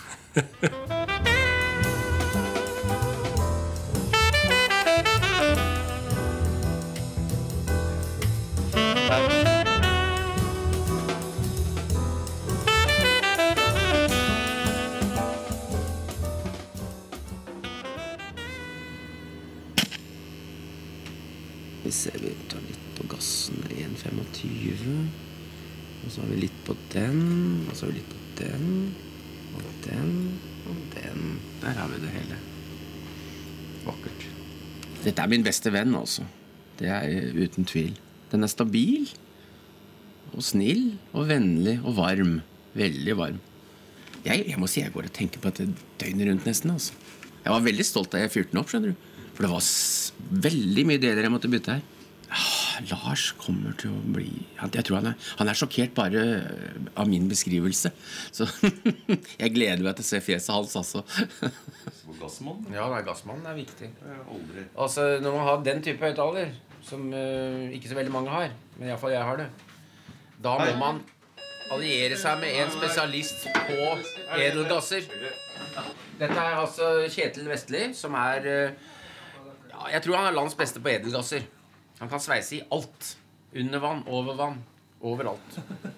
Vi tar litt på gassen, 1,25. Og så har vi litt på den, og så har vi litt på den, og den, og den. Der har vi det hele. Vakkert. Dette er min beste venn, altså. Det er uten tvil. Den er stabil, og snill, og vennlig, og varm. Veldig varm. Jeg må si jeg går og tenker på dette døgnet rundt nesten, altså. Jeg var veldig stolt da jeg fyrte den opp, skjønner du. For det var veldig mye deler jeg måtte bytte her. Lars kommer til å bli... Jeg tror han er sjokkert bare av min beskrivelse. Så jeg gleder meg til å se fjeset hans, altså. Gassmann? Ja, gassmannen er viktig. Altså, når man har den type høyttaler, som ikke så veldig mange har, men i hvert fall jeg har det, da må man alliere seg med en spesialist på edelgasser. Dette er altså Kjetil Vestli, som er... Ja, jeg tror han er lands beste på edelgasser. Han kan sveise i alt. Under vann, over vann, overalt.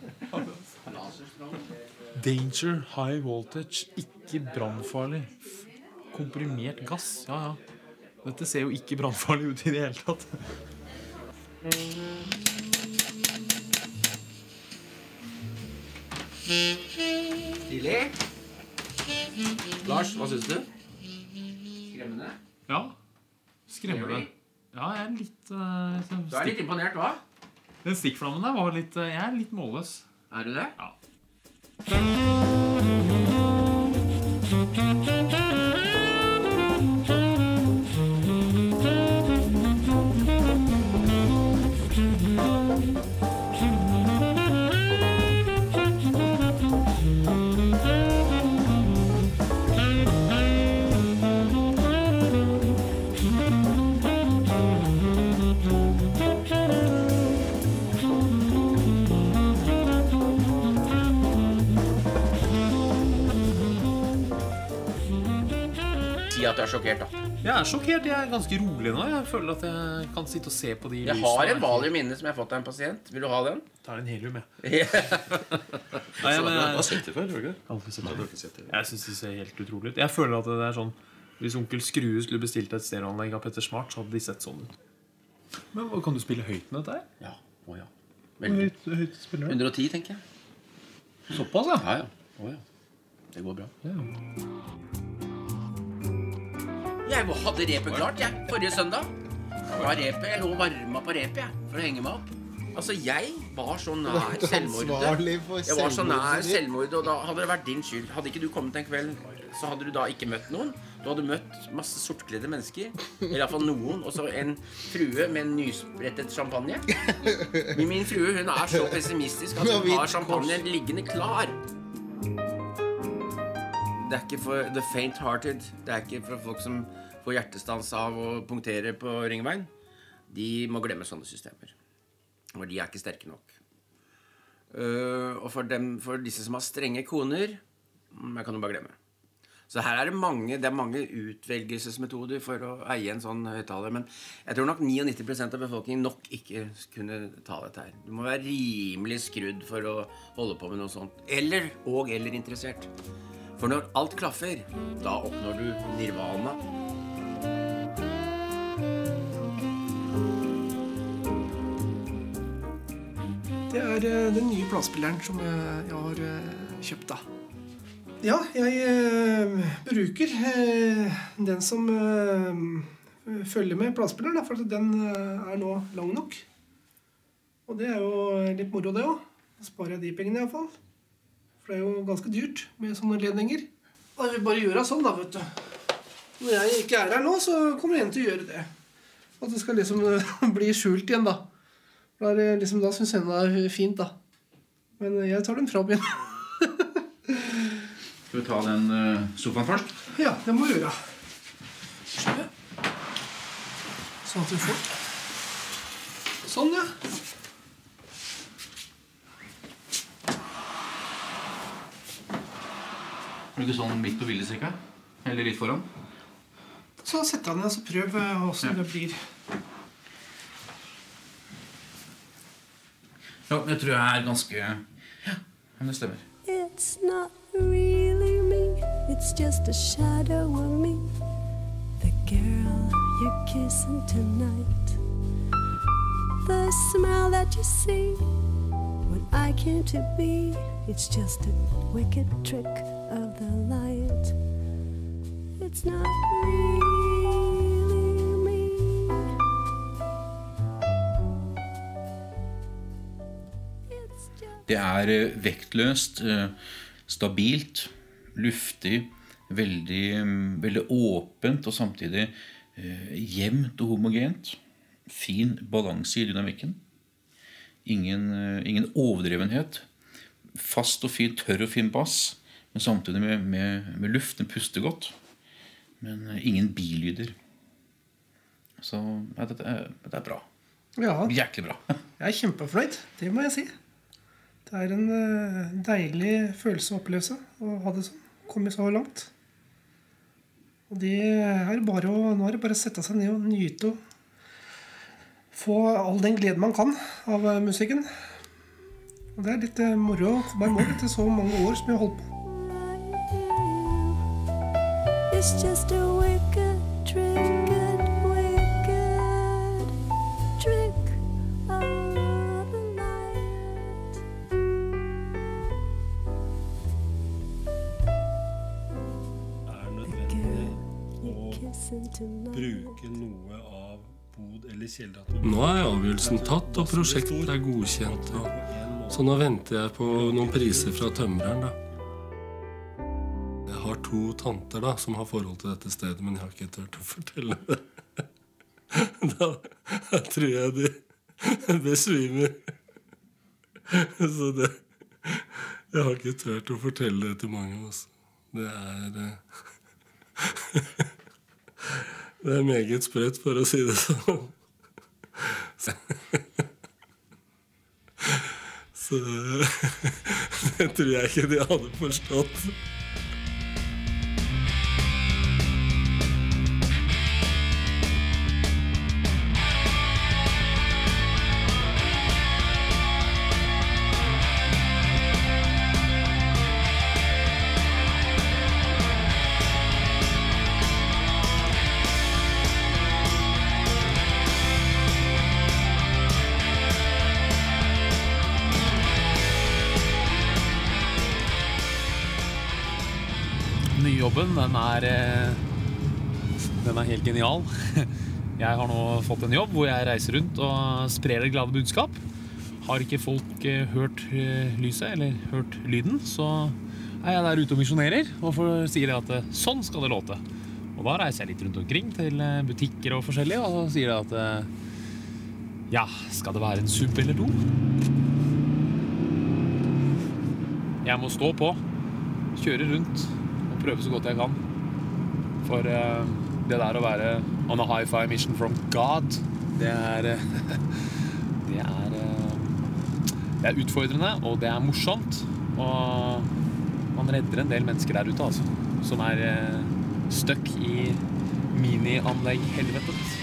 Danger, high voltage, ikke brannfarlig. Komprimert gass, ja. Dette ser jo ikke brannfarlig ut i det hele tatt. Stilig. Lars, hva synes du? Skremmende? Ja, skremmende. Ja, jeg er litt... Du er litt imponert, hva? Den stikkflammen der var litt... Jeg er litt målløs. Er du det? Ja. si at du sjokkert da. Jeg sjokkert, jeg ganske rolig nå. Jeg føler at jeg kan sitte og se på de Jeg har en valium inne som jeg har fått av en pasient. Vil du ha den? Ta en helium, ja. Nei, men Du har sett det før, har du ikke? Aldri sett det. Jeg synes det ser helt utrolig ut. Jeg føler at det sånn, hvis onkel Skrue skulle bestilt et stereoanlegg av Petter Smart, så hadde de sett sånn ut. Men kan du spille høyt med dette her? Ja, ja. Høyt spiller du? 110, tenker jeg. Såpass, ja? Ja. Det går bra. Jeg hadde repet klart, forrige søndag. Jeg lå varma på repet, for å henge meg opp. Altså, jeg var så nær selvmord. Jeg var så nær selvmord, og da hadde det vært din skyld. Hadde ikke du kommet en kveld, så hadde du da ikke møtt noen. Du hadde møtt masse sortkledde mennesker, eller i hvert fall noen, og så en frue med en nysbrettet champagne. Men min frue, hun så pessimistisk at hun har champagne liggende klar. Det ikke for the faint-hearted. Det ikke for folk som får hjertestans av å punktere på ringveien. De må glemme sånne systemer. For de ikke sterke nok. Og for disse som har strenge koner, kan du bare glemme. Så her det er mange utvelgelsesmetoder for å eie en sånn høyttaler, men jeg tror nok 99% av befolkningen nok ikke kunne ta dette her. Du må være rimelig skrudd for å holde på med noe sånt. Eller interessert. For når alt klaffer, da oppnår du nirvana. Det den nye platespilleren som jeg har kjøpt da. Ja, jeg bruker den som følger med platespilleren, for at den nå lang nok. Og det jo litt moro det også. Da sparer jeg de pengene i hvert fall. For det jo ganske dyrt med sånne ledninger. Da vil vi bare gjøre sånn da, vet du. Når jeg ikke der nå, så kommer jeg igjen til å gjøre det. At det skal liksom bli skjult igjen da. Da synes jeg det fint da. Men jeg tar den fra igjen. Skal vi ta den sofaen først? Ja, det må vi gjøre. Sånn at vi får. Sånn, ja. Er du ikke sånn midt på viljestrikka? Eller litt foran? Så setter han ned og så prøv hvordan det blir. Ja, jeg tror jeg ganske... Ja, men det stemmer. It's not really me, it's just a shadow of me. The girl you're kissing tonight. The smile that you see, what I came to be. It's just a wicked trick of the light. It's not really me. Det vektløst, stabilt, luftig, veldig åpent og samtidig jevnt og homogent. Fin balanse i dynamikken. Ingen overdrevenhet. Fast og fin, tørr og fin bass, men samtidig med luft. Den puster godt, men ingen bilyder. Så ja, dette bra. Ja. Jæklig bra. Jeg kjempefornøyd, det må jeg si. Det en deilig følelse å oppleve å ha det sånn. Komme så langt. Og det bare nå det bare å sette seg ned og nyte og få all den gleden man kan av musikken. Og det litt moro å komme i mål etter så mange år som jeg har holdt på. It's just a wicked trick of the light. Bruke noe av bod eller kjelder. Nå avgjørelsen tatt, og prosjektet godkjent. Så nå venter jeg på noen priser fra tømreren da. Jeg har 2 tanter da, som har forhold til dette stedet, men jeg har ikke tørt å fortelle det. Da tror jeg de besvimer. Så jeg har ikke tørt å fortelle det til mange også. Det meget sprøtt, for å si det sånn. Så det tror jeg ikke de hadde forstått. nye jobben, den er helt genial. Jeg har nå fått en jobb hvor jeg reiser rundt og sprer det glade budskap. Har ikke folk hørt lyset eller hørt lyden, så er jeg der ute og misjonerer og sier at sånn skal det låte. Og da reiser jeg litt rundt omkring til butikker og forskjellige, og så sier jeg at ja, skal det være en sub eller to? Jeg må stå på, kjøre rundt og prøve så godt jeg kan. For det der å være on a hi-fi mission from God, det er utfordrende, og det er morsomt. Og man redder en del mennesker der ute, altså, som stuck i mini-anlegg helvetet.